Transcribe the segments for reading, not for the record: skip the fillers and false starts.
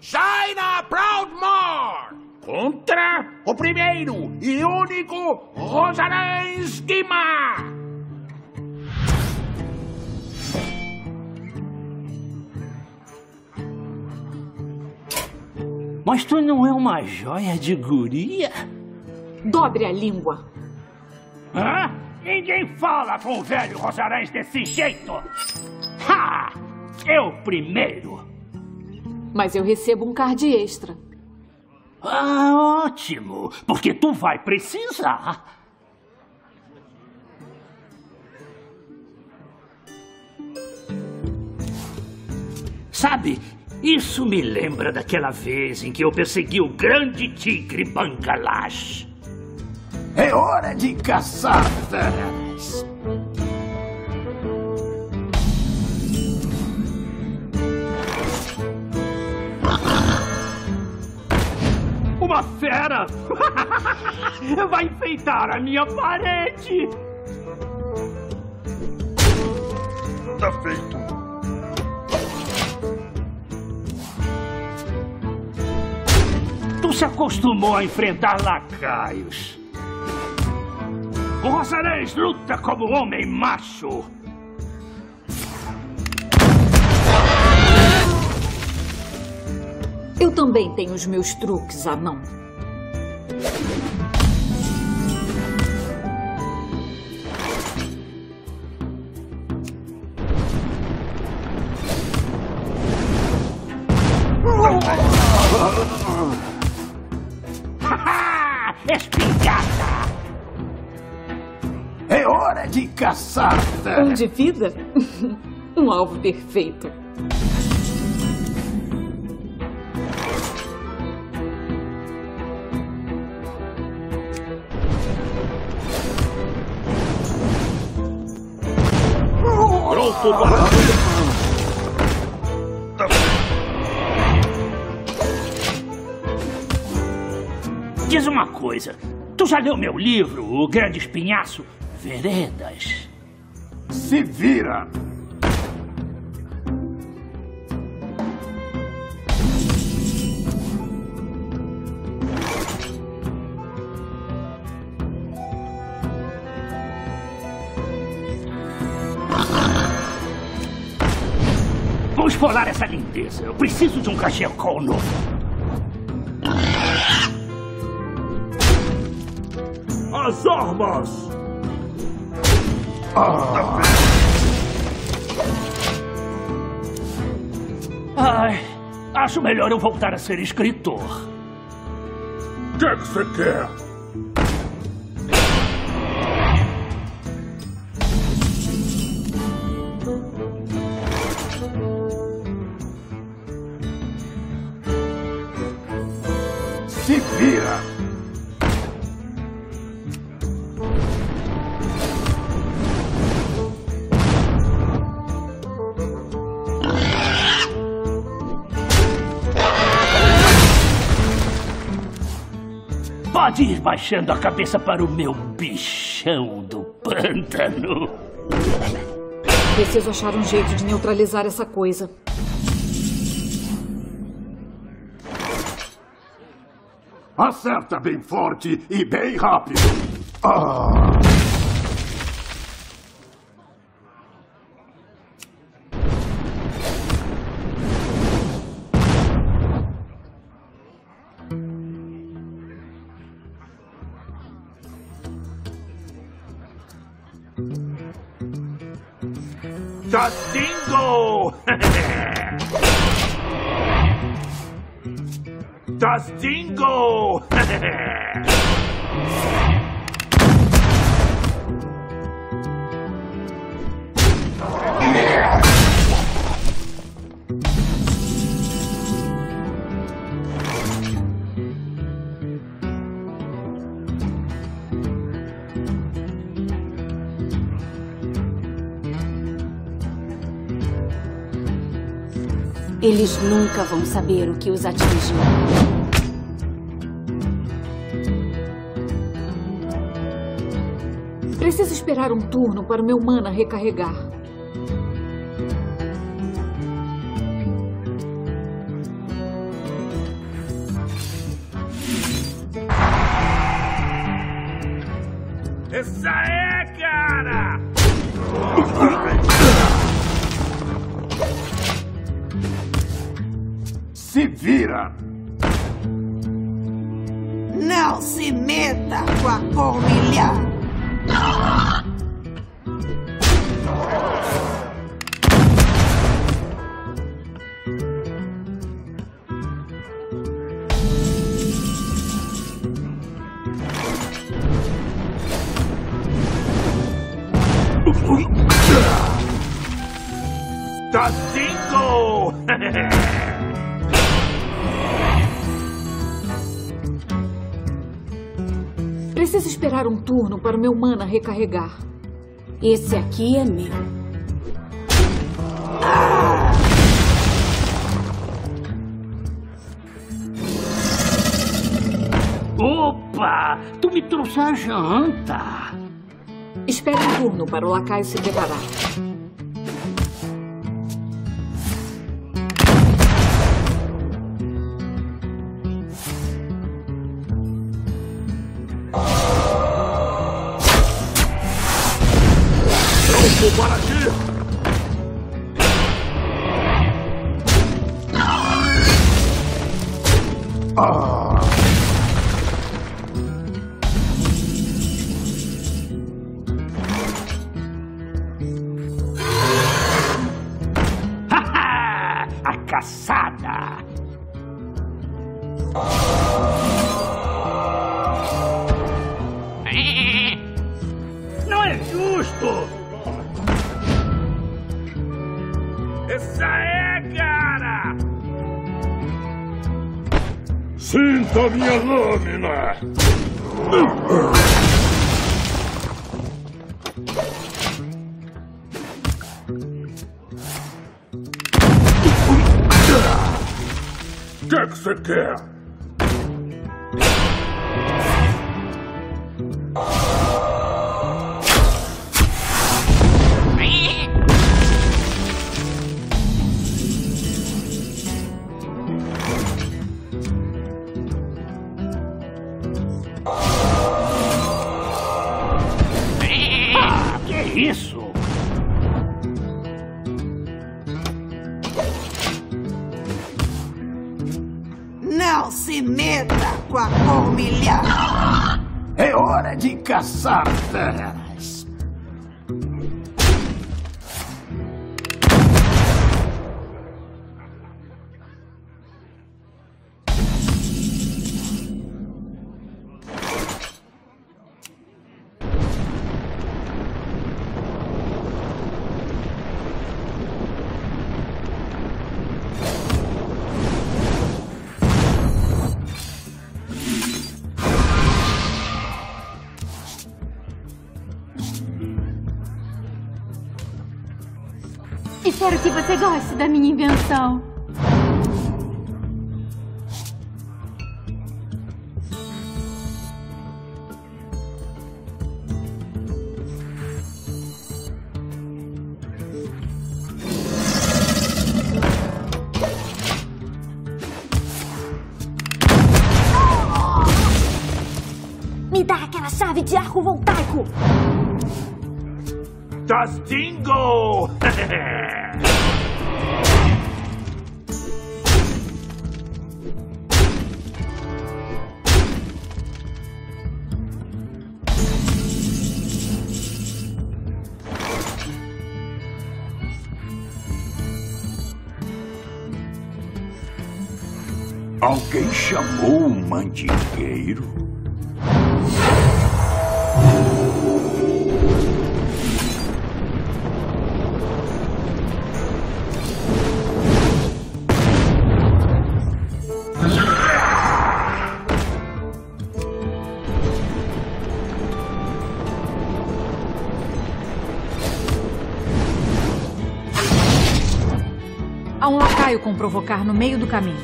China Proudmore contra o primeiro e único Rosarães Guimá. Mas tu não é uma joia de guria? Dobre a língua. Hã? Ninguém fala com o velho Rosarães desse jeito. Ha! Eu primeiro. Mas eu recebo um card extra. Ah, ótimo. Porque tu vai precisar. Sabe, isso me lembra daquela vez em que eu persegui o grande tigre Bangladesh. É hora de caçar feras. Uma fera! Vai enfeitar a minha parede! Tá feito. Tu se acostumou a enfrentar lacaios. O Rosarães luta como homem macho. Eu também tenho os meus truques à mão. Espingarda! É hora de caçar feras. Um de vida? Um alvo perfeito. Pronto para... Diz uma coisa. Tu já leu meu livro, O Grande Espinhaço? Veredas. Se vira. Vou esfolar essa lindeza. Eu preciso de um cachecol novo. As armas! Ai, acho melhor eu voltar a ser escritor. O que você quer? Se vira! Pode ir baixando a cabeça para o meu bichão do pântano. Preciso achar um jeito de neutralizar essa coisa. Acerta bem forte e bem rápido. Tastingo! Tastingo! Eles nunca vão saber o que os atingiu. Preciso esperar um turno para o meu mana recarregar. Essa é, cara! Se vira! Não se meta com a Cormilhar! Dustingo! Preciso esperar um turno para o meu mana recarregar. Esse aqui é meu. Opa! Tu me trouxe a janta! Espere um turno para o lacaio se preparar. Pronto para ti! A caçada! Não é justo! Essa é, cara! Sinta minha lâmina! O que você quer? Que isso? Não se meta com a Cormilhar! É hora de caçar feras! Espero que você goste da minha invenção. Me dá aquela chave de arco voltaico! Dustingo! Alguém chamou o mandingueiro? Há um lacaio com provocar no meio do caminho.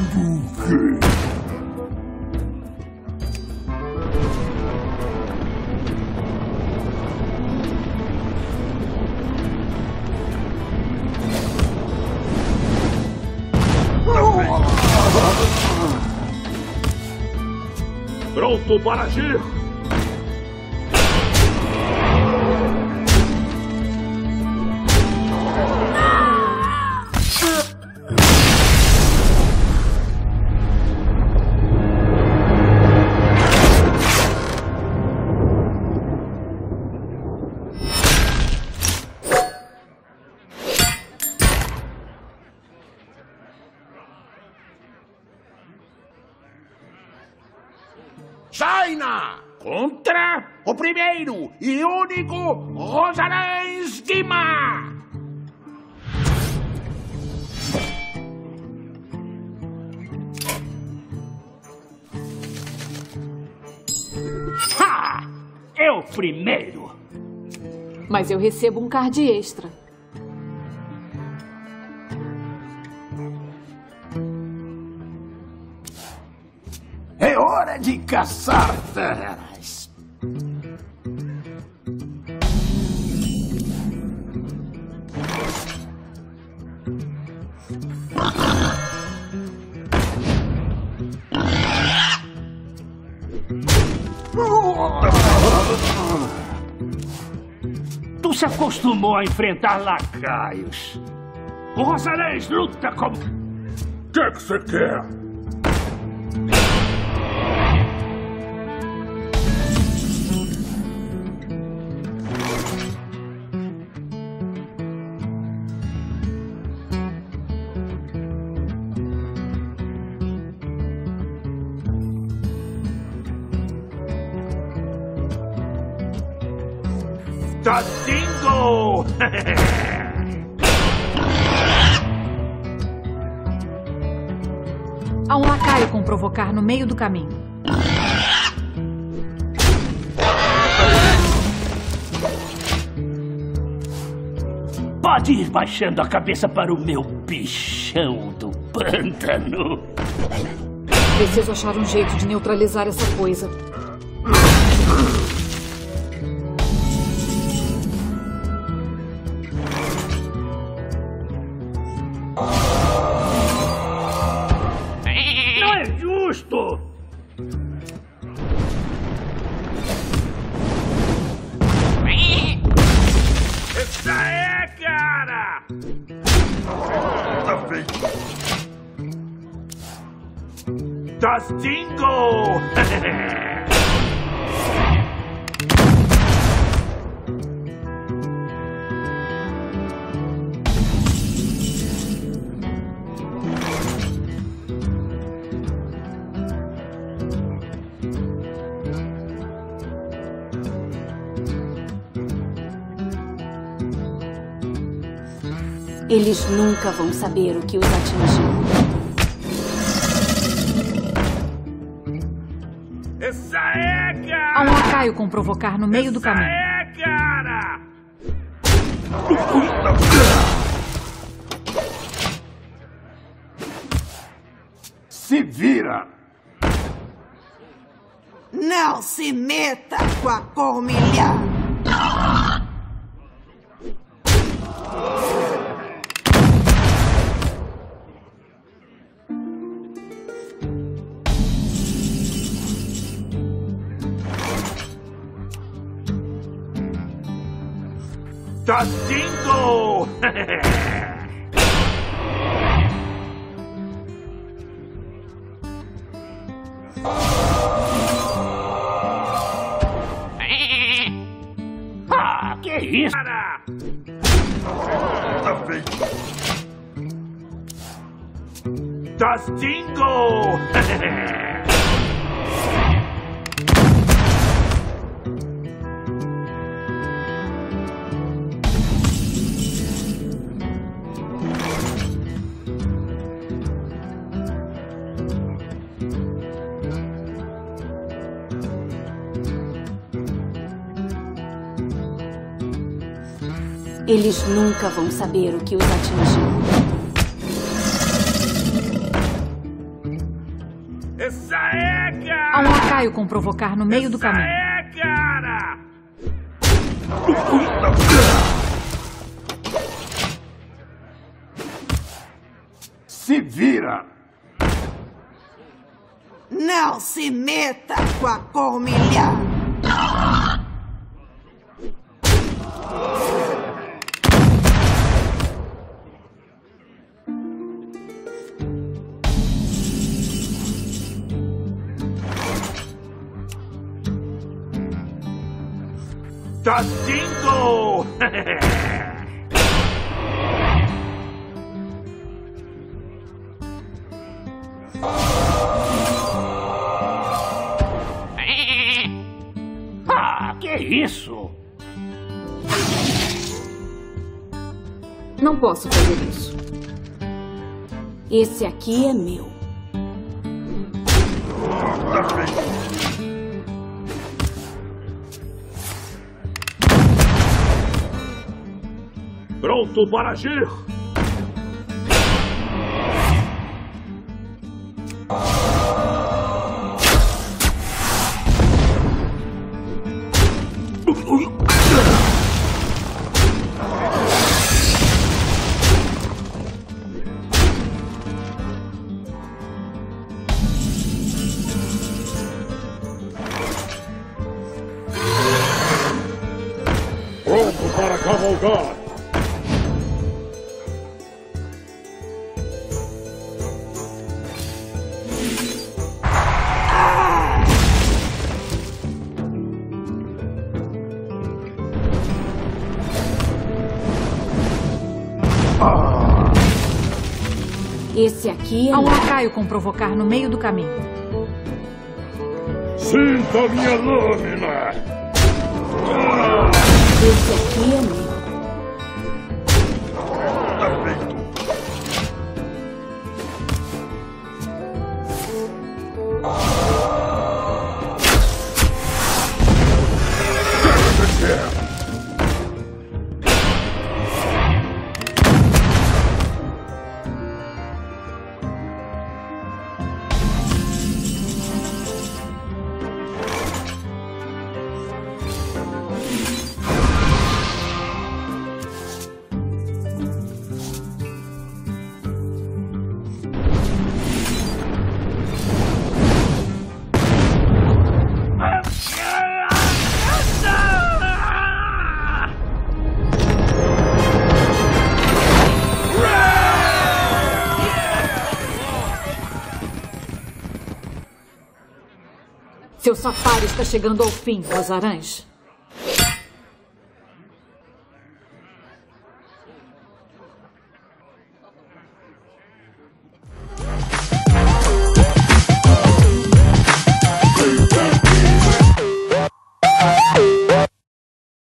Pronto para agir! China! Contra o primeiro e único Rosalens Guima! Ha! É o primeiro! Mas eu recebo um card extra. É hora de caçar feras! Tu se acostumou a enfrentar lacaios. O Rosalés luta como... O que você quer? Tadingo! Há um lacaio com provocar no meio do caminho. Pode ir baixando a cabeça para o meu bichão do pântano. Preciso achar um jeito de neutralizar essa coisa. Não é justo! Essa é, cara! Tá feito! Das Dingo! Eles nunca vão saber o que os atingiu. Essa é, cara! Há um lacaio com provocar no meio do caminho. É, cara! Se vira! Não se meta com a Cormilhã! Das Dingo! Ah, que isso? Cara! Tá feito! Das Dingo! Eles nunca vão saber o que os atingiu. lacaio com provocar no meio do caminho. É, cara! Se vira! Não se meta com a Cormilhã! Tá indo! Ah, que isso? Não posso fazer isso. Esse aqui é meu. Pronto para agir! Pronto para cavalgar! Esse aqui é Há um meu. lacaio com provocar no meio do caminho. Sinta minha lâmina! Esse aqui é meu. Seu safari está chegando ao fim, Azarães.